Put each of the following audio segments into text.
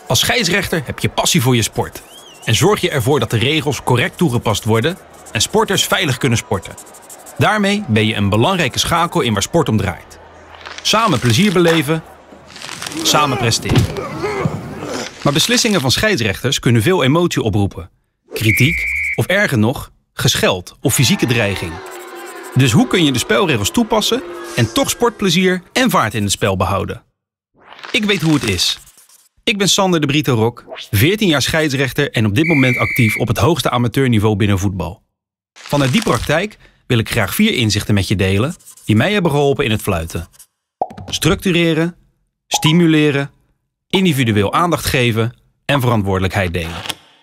Als scheidsrechter heb je passie voor je sport. En zorg je ervoor dat de regels correct toegepast worden en sporters veilig kunnen sporten. Daarmee ben je een belangrijke schakel in waar sport om draait. Samen plezier beleven, samen presteren. Maar beslissingen van scheidsrechters kunnen veel emotie oproepen. Kritiek of erger nog, gescheld of fysieke dreiging. Dus hoe kun je de spelregels toepassen en toch sportplezier en vaart in het spel behouden? Ik weet hoe het is. Ik ben Sander de Brito Rok, 14 jaar scheidsrechter en op dit moment actief op het hoogste amateurniveau binnen voetbal. Vanuit die praktijk wil ik graag 4 inzichten met je delen die mij hebben geholpen in het fluiten. Structureren, stimuleren, individueel aandacht geven en verantwoordelijkheid delen.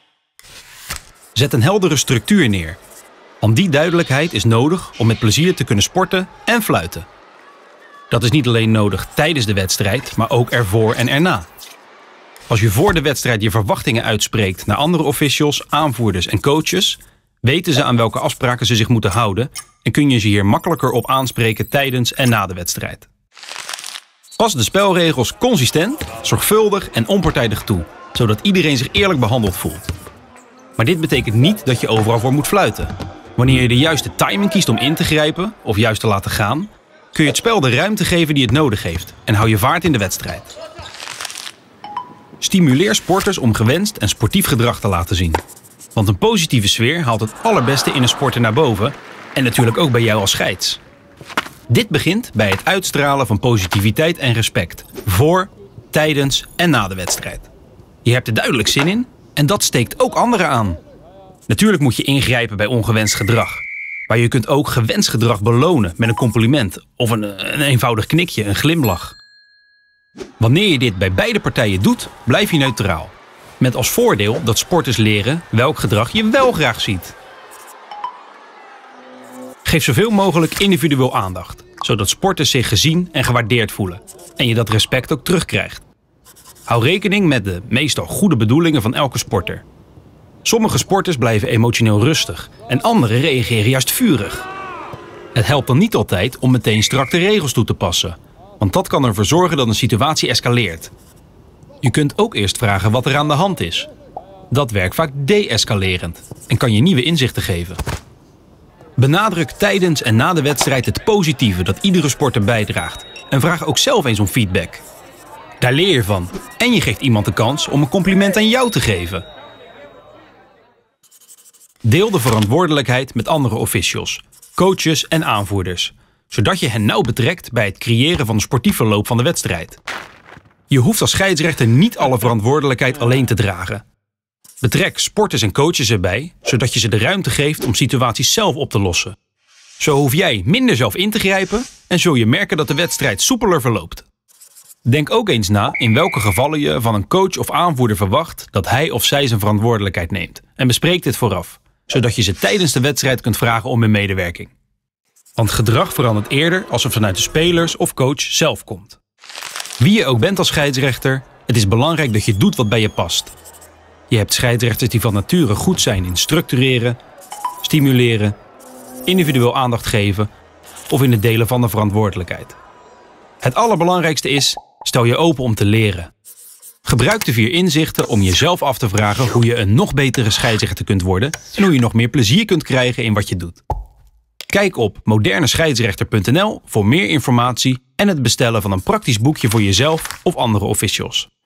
Zet een heldere structuur neer. Want die duidelijkheid is nodig om met plezier te kunnen sporten en fluiten. Dat is niet alleen nodig tijdens de wedstrijd, maar ook ervoor en erna. Als je voor de wedstrijd je verwachtingen uitspreekt naar andere officials, aanvoerders en coaches, weten ze aan welke afspraken ze zich moeten houden en kun je ze hier makkelijker op aanspreken tijdens en na de wedstrijd. Pas de spelregels consistent, zorgvuldig en onpartijdig toe, zodat iedereen zich eerlijk behandeld voelt. Maar dit betekent niet dat je overal voor moet fluiten. Wanneer je de juiste timing kiest om in te grijpen of juist te laten gaan, kun je het spel de ruimte geven die het nodig heeft en hou je vaart in de wedstrijd. Stimuleer sporters om gewenst en sportief gedrag te laten zien. Want een positieve sfeer haalt het allerbeste in een sporter naar boven en natuurlijk ook bij jou als scheids. Dit begint bij het uitstralen van positiviteit en respect voor, tijdens en na de wedstrijd. Je hebt er duidelijk zin in en dat steekt ook anderen aan. Natuurlijk moet je ingrijpen bij ongewenst gedrag. Maar je kunt ook gewenst gedrag belonen met een compliment of een eenvoudig knikje, een glimlach. Wanneer je dit bij beide partijen doet, blijf je neutraal. Met als voordeel dat sporters leren welk gedrag je wel graag ziet. Geef zoveel mogelijk individueel aandacht, zodat sporters zich gezien en gewaardeerd voelen en je dat respect ook terugkrijgt. Hou rekening met de meestal goede bedoelingen van elke sporter. Sommige sporters blijven emotioneel rustig en anderen reageren juist vurig. Het helpt dan niet altijd om meteen strak de regels toe te passen, want dat kan ervoor zorgen dat een situatie escaleert. Je kunt ook eerst vragen wat er aan de hand is. Dat werkt vaak de-escalerend en kan je nieuwe inzichten geven. Benadruk tijdens en na de wedstrijd het positieve dat iedere sporter bijdraagt en vraag ook zelf eens om feedback. Daar leer je van en je geeft iemand de kans om een compliment aan jou te geven. Deel de verantwoordelijkheid met andere officials, coaches en aanvoerders, zodat je hen nauw betrekt bij het creëren van een sportief verloop van de wedstrijd. Je hoeft als scheidsrechter niet alle verantwoordelijkheid alleen te dragen. Betrek sporters en coaches erbij, zodat je ze de ruimte geeft om situaties zelf op te lossen. Zo hoef jij minder zelf in te grijpen en zul je merken dat de wedstrijd soepeler verloopt. Denk ook eens na in welke gevallen je van een coach of aanvoerder verwacht dat hij of zij zijn verantwoordelijkheid neemt en bespreek dit vooraf, zodat je ze tijdens de wedstrijd kunt vragen om hun medewerking. Want gedrag verandert eerder als het vanuit de spelers of coach zelf komt. Wie je ook bent als scheidsrechter, het is belangrijk dat je doet wat bij je past. Je hebt scheidsrechters die van nature goed zijn in structureren, stimuleren, individueel aandacht geven of in het delen van de verantwoordelijkheid. Het allerbelangrijkste is, stel je open om te leren. Gebruik de 4 inzichten om jezelf af te vragen hoe je een nog betere scheidsrechter kunt worden en hoe je nog meer plezier kunt krijgen in wat je doet. Kijk op modernescheidsrechter.nl voor meer informatie en het bestellen van een praktisch boekje voor jezelf of andere officials.